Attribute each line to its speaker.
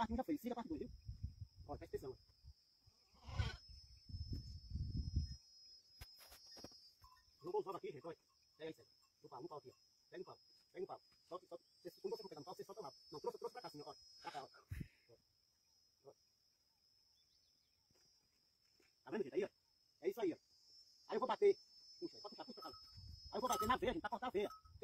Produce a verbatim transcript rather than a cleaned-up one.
Speaker 1: parte um já fez, siga a parte dois, viu? Olha, presta atenção. Jogou os ovos aqui, gente, olha. Pega isso aí. No pau, no pau aqui, ó. Pega no pau, pega no pau. Solte, solte. Quando você for pegar no pau, você solta lá. Não, trouxe, trouxe pra cá, assim, ó. Pra cá, ó. Tá vendo, gente? Aí, ó. É isso aí, ó. Aí eu vou bater. Puxa, pode puxar, puxa pra cá. Aí eu vou bater na veia, gente, pra cortar a veia.